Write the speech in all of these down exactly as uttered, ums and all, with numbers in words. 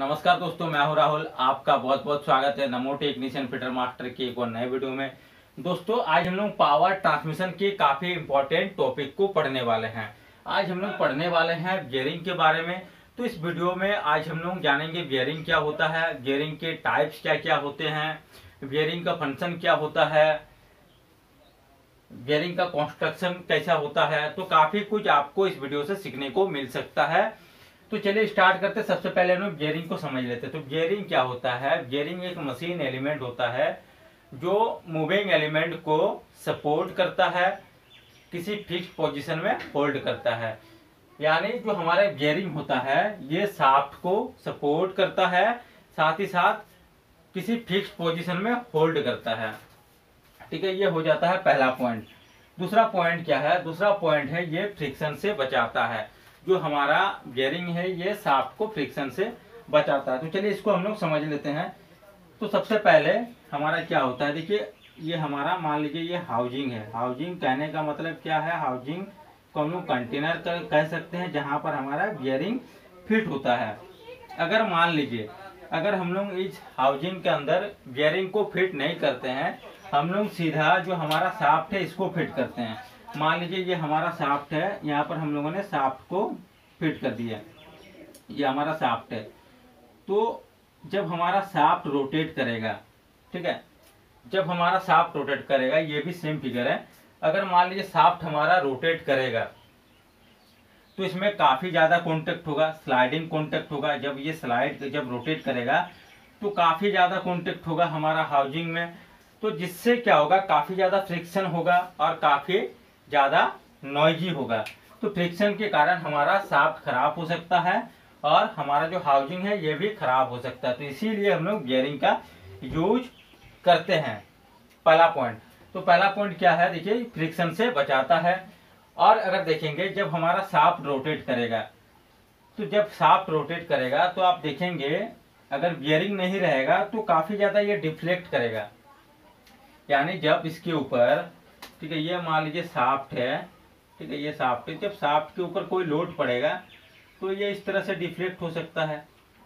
नमस्कार दोस्तों, मैं हूं राहुल। आपका बहुत बहुत स्वागत है नमो टेक्नीशियन फिटर मास्टर के एक और नए वीडियो में। दोस्तों, आज हम लोग पावर ट्रांसमिशन के काफी इंपॉर्टेंट टॉपिक को पढ़ने वाले हैं। आज हम लोग पढ़ने वाले हैं बियरिंग के बारे में। तो इस वीडियो में आज हम लोग जानेंगे बियरिंग क्या होता है, बियरिंग के टाइप्स क्या क्या होते हैं, बियरिंग का फंक्शन क्या होता है, बियरिंग का कंस्ट्रक्शन कैसा होता है। तो काफी कुछ आपको इस वीडियो से सीखने को मिल सकता है। तो चलिए स्टार्ट करते हैं। सबसे पहले हम बियरिंग को समझ लेते हैं। तो बियरिंग क्या होता है? बियरिंग एक मशीन एलिमेंट होता है जो मूविंग एलिमेंट को सपोर्ट करता है, किसी फिक्स पोजीशन में होल्ड करता है। यानी जो हमारा बियरिंग होता है ये शाफ्ट को सपोर्ट करता है, साथ ही साथ किसी फिक्स पोजीशन में होल्ड करता है। ठीक है, ये हो जाता है पहला पॉइंट। दूसरा पॉइंट क्या है? दूसरा पॉइंट है ये फ्रिक्शन से बचाता है। जो हमारा बियरिंग है ये शाफ्ट को फ्रिक्शन से बचाता है। तो चलिए इसको हम लोग समझ लेते हैं। तो सबसे पहले हमारा क्या होता है, देखिए ये हमारा मान लीजिए ये हाउजिंग है। हाउजिंग कहने का मतलब क्या है? हाउजिंग को हम लोग कंटेनर कह सकते हैं जहां पर हमारा बियरिंग फिट होता है। अगर मान लीजिए अगर हम लोग इस हाउजिंग के अंदर बियरिंग को फिट नहीं करते हैं, हम लोग सीधा जो हमारा शाफ्ट है इसको फिट करते हैं। मान लीजिए ये हमारा शाफ्ट है, यहाँ पर हम लोगों ने शाफ्ट को फिट कर दिया। ये हमारा शाफ्ट है। तो जब हमारा शाफ्ट रोटेट करेगा, ठीक है, जब हमारा शाफ्ट रोटेट करेगा, ये भी सेम फिगर है। अगर मान लीजिए शाफ्ट हमारा रोटेट करेगा तो इसमें काफी ज्यादा कॉन्टेक्ट होगा, स्लाइडिंग कॉन्टेक्ट होगा। जब ये स्लाइड जब रोटेट करेगा तो काफी ज्यादा कॉन्टेक्ट होगा हमारा हाउजिंग में। तो जिससे क्या होगा, काफी ज्यादा फ्रिक्शन होगा और काफी ज्यादा नॉइजी होगा। तो फ्रिक्शन के कारण हमारा शाफ्ट खराब हो सकता है और हमारा जो हाउजिंग है ये भी खराब हो सकता है। तो इसीलिए हम लोग बियरिंग का यूज करते हैं। पहला पॉइंट। तो पहला पॉइंट क्या है? देखिए फ्रिक्शन से बचाता है। और अगर देखेंगे जब हमारा शाफ्ट रोटेट करेगा, तो जब शाफ्ट रोटेट करेगा तो आप देखेंगे अगर बियरिंग नहीं रहेगा तो काफी ज्यादा ये डिफ्लेक्ट करेगा। यानी जब इसके ऊपर, ठीक है, ये मान लीजिए शाफ्ट है, ठीक है, ये शाफ्ट है, जब शाफ्ट के ऊपर कोई लोड पड़ेगा तो ये इस तरह से डिफ्लेक्ट हो सकता है,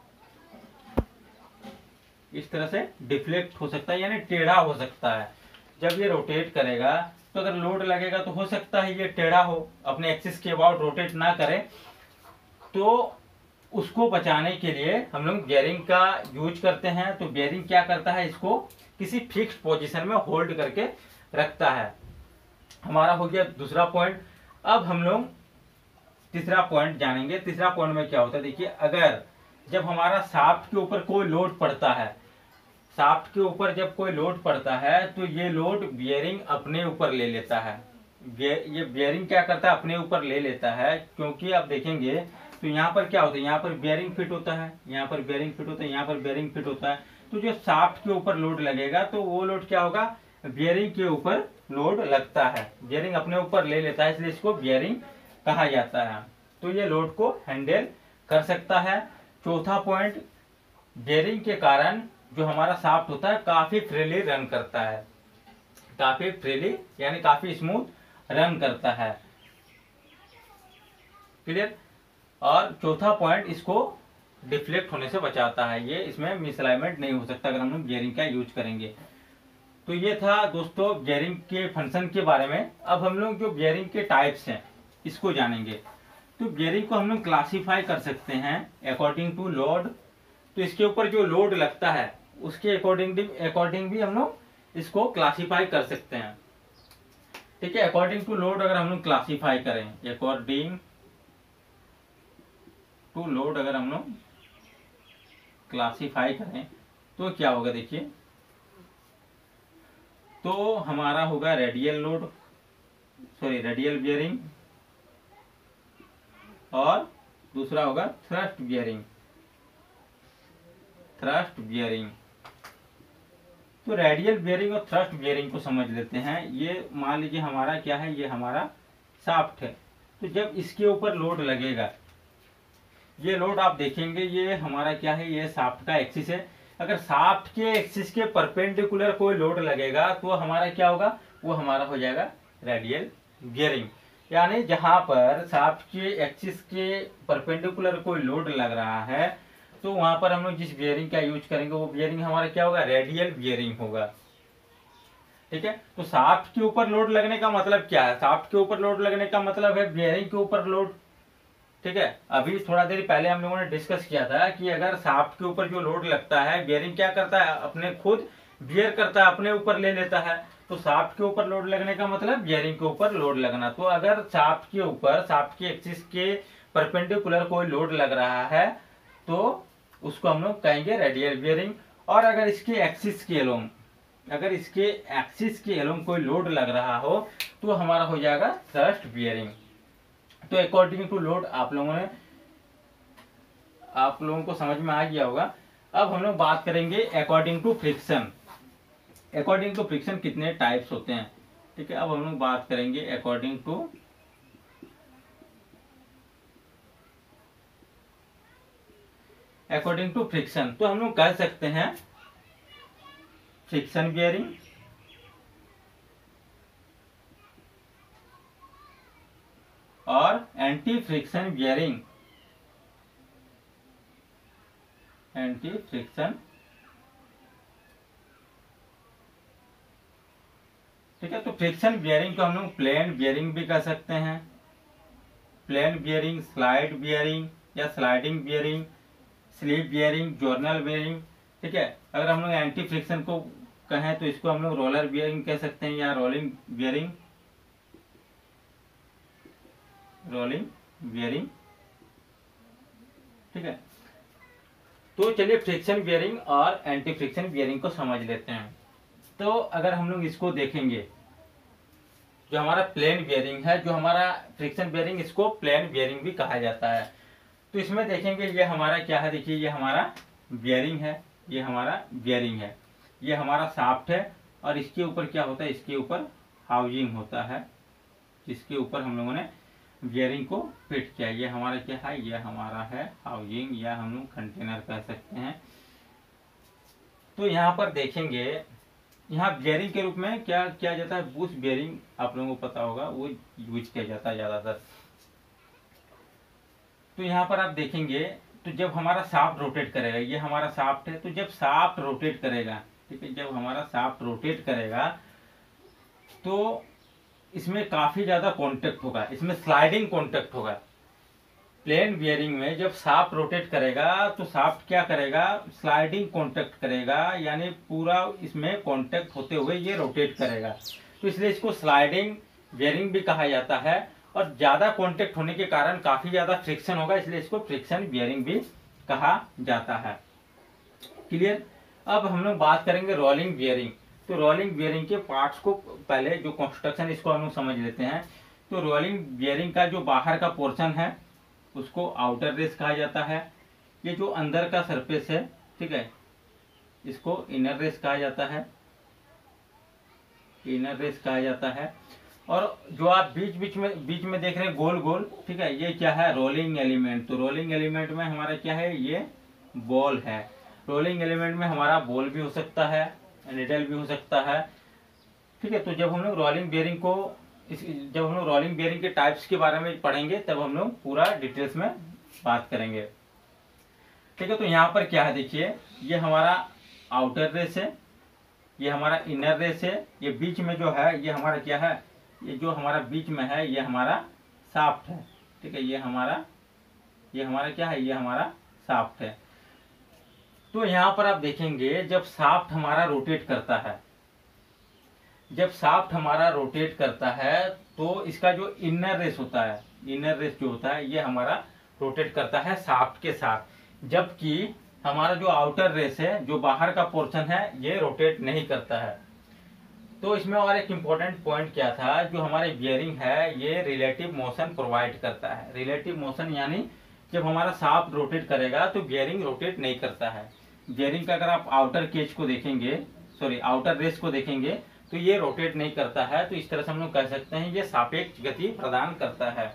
इस तरह से डिफ्लेक्ट हो सकता है, यानी टेढ़ा हो सकता है। जब ये रोटेट करेगा तो अगर लोड लगेगा तो हो सकता है ये टेढ़ा हो, अपने एक्सिस के अबाउट रोटेट ना करे। तो उसको बचाने के लिए हम लोग बियरिंग का यूज करते हैं। तो बियरिंग क्या करता है, इसको किसी फिक्स्ड पोजीशन में होल्ड करके रखता है। हमारा हो गया दूसरा पॉइंट। अब हम लोग तीसरा पॉइंट जानेंगे। तीसरा पॉइंट में क्या होता है, देखिए अगर जब हमारा शाफ्ट के ऊपर कोई लोड पड़ता है, शाफ्ट के ऊपर जब कोई लोड पड़ता है तो ये लोड बियरिंग अपने ऊपर ले लेता है। ये बियरिंग क्या करता है, अपने ऊपर ले लेता है। क्योंकि आप देखेंगे तो यहाँ पर क्या होता है, यहाँ पर बियरिंग फिट होता है, यहाँ पर बियरिंग फिट होता है, यहाँ पर बियरिंग फिट होता है। तो जो शाफ्ट के ऊपर लोड लगेगा तो वो लोड क्या होगा, बियरिंग के ऊपर लोड लगता है, बियरिंग अपने ऊपर ले लेता है, इसलिए इसको बियरिंग कहा जाता है। तो ये लोड को हैंडल कर सकता है। चौथा पॉइंट, बियरिंग के कारण जो हमारा शाफ्ट होता है काफी फ्रीली रन करता है, काफी फ्रीली यानी काफी स्मूथ रन करता है। क्लियर? और चौथा पॉइंट, इसको डिफ्लेक्ट होने से बचाता है। ये इसमें मिसअलाइनमेंट नहीं हो सकता अगर हम लोग बियरिंग का यूज करेंगे। तो ये था दोस्तों बियरिंग के फंक्शन के बारे में। अब हम लोग जो बियरिंग के टाइप्स हैं इसको जानेंगे। तो बियरिंग को हम लोग क्लासीफाई कर सकते हैं अकॉर्डिंग टू लोड। तो इसके ऊपर जो लोड लगता है उसके अकॉर्डिंग अकॉर्डिंग भी हम लोग इसको क्लासीफाई कर सकते हैं। ठीक है, अकॉर्डिंग टू लोड अगर हम लोग क्लासीफाई करें, अकॉर्डिंग टू लोड अगर हम लोग क्लासीफाई करें तो क्या होगा, देखिए तो हमारा होगा radial load, sorry radial bearing, और दूसरा होगा थ्रस्ट बियरिंग, थ्रस्ट बियरिंग। तो रेडियल बियरिंग और थ्रस्ट बियरिंग को समझ लेते हैं। ये मान लीजिए हमारा क्या है, ये हमारा शाफ्ट है। तो जब इसके ऊपर लोड लगेगा, ये लोड आप देखेंगे ये हमारा क्या है, ये शाफ्ट का एक्सिस है। अगर शाफ्ट के एक्सिस के परपेंडिकुलर कोई लोड लगेगा तो हमारा क्या होगा, वो हमारा हो जाएगा रेडियल बियरिंग। यानी जहां पर शाफ्ट के एक्सिस के परपेंडिकुलर कोई लोड लग रहा है तो वहां पर हम लोग जिस बियरिंग का यूज करेंगे वो बियरिंग हमारा क्या होगा, रेडियल बियरिंग होगा। ठीक है, तो शाफ्ट के ऊपर लोड लगने का मतलब क्या है, शाफ्ट के ऊपर लोड लगने का मतलब है बियरिंग के ऊपर लोड। ठीक है, अभी थोड़ा देर पहले हम लोगों ने डिस्कस किया था कि अगर शाफ्ट के ऊपर जो लोड लगता है, बियरिंग क्या करता है, अपने खुद बियर करता है, अपने ऊपर ले लेता है। तो शाफ्ट के ऊपर लोड लगने का मतलब बियरिंग के ऊपर लोड लगना। तो अगर शाफ्ट के ऊपर, शाफ्ट के एक्सिस के परपेंडिकुलर कोई लोड लग रहा है तो उसको हम लोग कहेंगे रेडियल बियरिंग। और अगर इसके एक्सिस के एलोंग, अगर इसके एक्सिस के एलोंग कोई लोड लग रहा हो तो हमारा हो जाएगा थ्रस्ट बियरिंग। तो अकॉर्डिंग टू लोड आप लोगों ने, आप लोगों को समझ में आ गया होगा। अब हम लोग बात करेंगे according to friction. According to friction कितने टाइप्स होते हैं। ठीक है, अब हम लोग बात करेंगे according to according to friction. तो हम लोग कह सकते हैं फ्रिक्शन बियरिंग और anti friction bearing. Anti friction, ठीक है। तो फ्रिक्शन बियरिंग को हम लोग प्लेन बियरिंग भी कह सकते हैं, प्लेन बियरिंग, स्लाइड बियरिंग या sliding bearing, slip bearing, journal bearing. ठीक है, अगर हम लोग एंटी फ्रिक्शन को कहें तो इसको हम लोग रोलर बियरिंग कह सकते हैं या रोलिंग बियरिंग, रोलिंग बियरिंग। ठीक है, तो चलिए फ्रिक्शन बियरिंग और एंटी फ्रिक्शन बियरिंग को समझ लेते हैं। तो अगर हम लोग इसको देखेंगे, जो हमारा प्लेन बियरिंग है, जो हमारा फ्रिक्शन बियरिंग, इसको प्लेन बियरिंग भी कहा जाता है। तो इसमें देखेंगे ये हमारा क्या है, देखिए ये हमारा बियरिंग है, ये हमारा बियरिंग है, ये हमारा शाफ्ट है और इसके ऊपर क्या होता है, इसके ऊपर हाउजिंग होता है, जिसके ऊपर हम लोगों ने बियरिंग को फिट किया। ये हमारा क्या है, ये हमारा है हाउजिंग या हम लोग कंटेनर कह सकते हैं। तो यहाँ पर देखेंगे, यहाँ बियरिंग के रूप में क्या किया जाता है, बुश बियरिंग आप लोगों को पता होगा, वो यूज किया जाता है ज्यादातर। तो यहाँ पर आप देखेंगे तो जब हमारा शाफ्ट रोटेट करेगा, ये हमारा शाफ्ट है, तो जब शाफ्ट रोटेट करेगा, ठीक है, जब हमारा शाफ्ट रोटेट करेगा तो इसमें काफी ज्यादा कांटेक्ट होगा, इसमें स्लाइडिंग कांटेक्ट होगा। प्लेन बियरिंग में जब शाफ्ट रोटेट करेगा तो शाफ्ट क्या करेगा, स्लाइडिंग कांटेक्ट करेगा, यानी पूरा इसमें कांटेक्ट होते हुए ये रोटेट करेगा। तो इसलिए इसको स्लाइडिंग बियरिंग भी कहा जाता है। और ज्यादा कांटेक्ट होने के कारण काफी ज्यादा फ्रिक्शन होगा, इसलिए इसको फ्रिक्शन बियरिंग भी कहा जाता है। क्लियर। अब हम लोग बात करेंगे रोलिंग बियरिंग। तो रोलिंग बियरिंग के पार्ट्स को पहले, जो कंस्ट्रक्शन, इसको हम लोग समझ लेते हैं। तो रोलिंग बियरिंग का जो बाहर का पोर्शन है उसको आउटर रेस कहा जाता है। ये जो अंदर का सरफेस है, ठीक है, इसको इनर रेस कहा जाता है, इनर रेस कहा जाता है। और जो आप बीच बीच में बीच में देख रहे हैं गोल गोल, ठीक है, ये क्या है, रोलिंग एलिमेंट। तो रोलिंग एलिमेंट में हमारा क्या है, ये बॉल है। रोलिंग एलिमेंट में हमारा बॉल भी हो सकता है, निडल भी हो सकता है। ठीक है, तो जब हम लोग रोलिंग बियरिंग को इस जब हम लोग रोलिंग बियरिंग के टाइप्स के बारे में पढ़ेंगे तब हम लोग पूरा डिटेल्स में बात करेंगे। ठीक है, तो यहाँ पर क्या है, देखिए ये हमारा आउटर रेस है, ये हमारा इनर रेस है, ये बीच में जो है ये हमारा क्या है, ये जो हमारा बीच में है ये हमारा शाफ्ट है। ठीक है, ये हमारा ये हमारा क्या है, ये हमारा शाफ्ट है। तो यहाँ पर आप देखेंगे जब शाफ्ट हमारा रोटेट करता है, जब शाफ्ट हमारा रोटेट करता है तो इसका जो इनर रेस होता है, इनर रेस जो होता है ये हमारा रोटेट करता है शाफ्ट के साथ, जबकि हमारा जो आउटर रेस है, जो बाहर का पोर्शन है, ये रोटेट नहीं करता है। तो इसमें और एक इम्पोर्टेंट पॉइंट क्या था, जो हमारे बियरिंग है ये रिलेटिव मोशन प्रोवाइड करता है। रिलेटिव मोशन यानी जब हमारा शाफ्ट रोटेट करेगा तो बियरिंग रोटेट नहीं करता है। बियरिंग का अगर आप आउटर केज को देखेंगे, सॉरी आउटर रेस को देखेंगे तो ये रोटेट नहीं करता है। तो इस तरह से हम लोग कह सकते हैं ये सापेक्ष गति प्रदान करता है।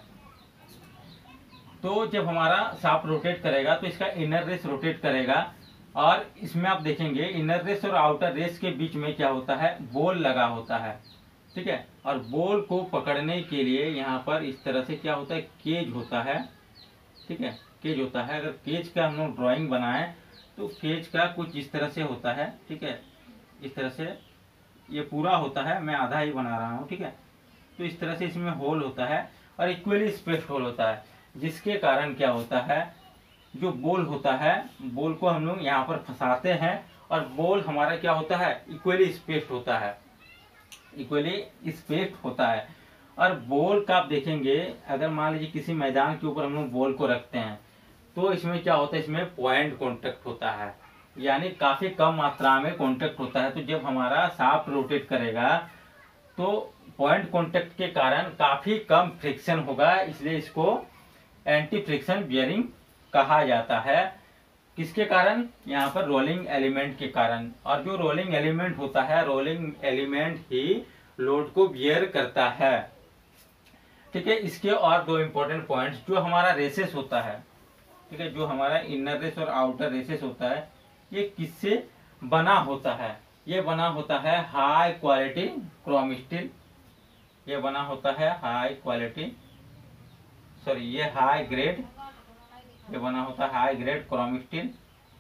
तो जब हमारा शाफ्ट रोटेट करेगा तो इसका इनर रेस रोटेट करेगा, और इसमें आप देखेंगे इनर रेस और आउटर रेस के बीच में क्या होता है, बॉल लगा होता है। ठीक है, और बॉल को पकड़ने के लिए यहाँ पर इस तरह से क्या होता है, केज होता है। ठीक है, केज होता है। अगर केज का हम लोग ड्राइंग बनाएं तो केज का कुछ इस तरह से होता है, ठीक है, इस तरह से ये पूरा होता है, मैं आधा ही बना रहा हूँ, ठीक है। तो इस तरह से इसमें होल होता है और इक्वली स्पेस्ड होल होता है, जिसके कारण क्या होता है, जो बोल होता है, बोल को हम लोग यहाँ पर फंसाते हैं और बोल हमारा क्या होता है, इक्वली स्पेस्ड होता है, इक्वली स्पेस्ड होता है। और बॉल का आप देखेंगे, अगर मान लीजिए किसी मैदान के ऊपर हम लोग बॉल को रखते हैं तो इसमें क्या होता है, इसमें पॉइंट कांटेक्ट होता है, यानी काफी कम मात्रा में कांटेक्ट होता है। तो जब हमारा शाफ्ट रोटेट करेगा तो पॉइंट कांटेक्ट के कारण काफी कम फ्रिक्शन होगा, इसलिए इसको एंटी फ्रिक्शन बियरिंग कहा जाता है। किसके कारण, यहाँ पर रोलिंग एलिमेंट के कारण। और जो रोलिंग एलिमेंट होता है, रोलिंग एलिमेंट ही लोड को बियर करता है, ठीक है। इसके और दो इंपॉर्टेंट पॉइंट्स, जो हमारा रेसेस होता है, ठीक है, जो हमारा इनर रेस और आउटर रेसेस होता है, ये किससे बना होता है, ये बना होता है हाई क्वालिटी क्रोम स्टील, ये बना होता है हाई क्वालिटी सॉरी ये हाई ग्रेड, ये बना होता है हाई ग्रेड क्रोम स्टील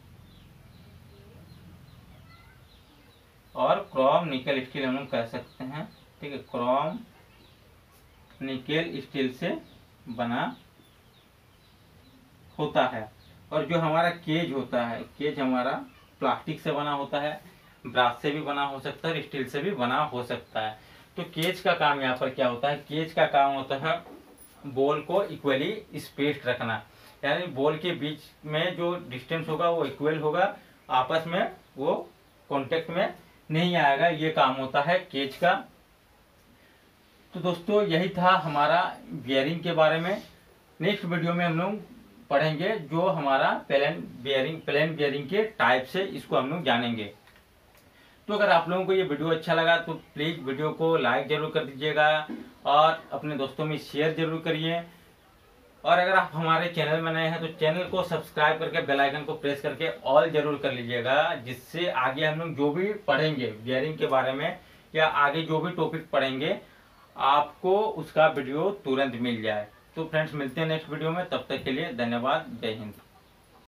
और क्रोम निकल स्टील हम लोग कह सकते हैं, ठीक है। क्रोम निकेल स्टील से बना होता है। और जो हमारा केज होता है, केज हमारा प्लास्टिक से बना होता है, ब्रास से भी बना हो सकता है, स्टील से भी बना हो सकता है। तो केज का काम यहाँ पर क्या होता है, केज का काम होता है बॉल को इक्वली स्पेस्ड रखना, यानी बॉल के बीच में जो डिस्टेंस होगा वो इक्वल होगा, आपस में वो कांटेक्ट में नहीं आएगा, ये काम होता है केज का। तो दोस्तों यही था हमारा बियरिंग के बारे में। नेक्स्ट वीडियो में हम लोग पढ़ेंगे जो हमारा प्लेन बियरिंग प्लेन बियरिंग के टाइप से, इसको हम लोग जानेंगे। तो अगर आप लोगों को ये वीडियो अच्छा लगा तो प्लीज वीडियो को लाइक जरूर कर दीजिएगा और अपने दोस्तों में शेयर जरूर करिए। और अगर आप हमारे चैनल में नए हैं तो चैनल को सब्सक्राइब करके बेल आइकन को प्रेस करके ऑल जरूर कर लीजिएगा, जिससे आगे हम लोग जो भी पढ़ेंगे बियरिंग के बारे में या आगे जो भी टॉपिक पढ़ेंगे आपको उसका वीडियो तुरंत मिल जाए। तो फ्रेंड्स मिलते हैं नेक्स्ट वीडियो में, तब तक के लिए धन्यवाद, जय हिंद।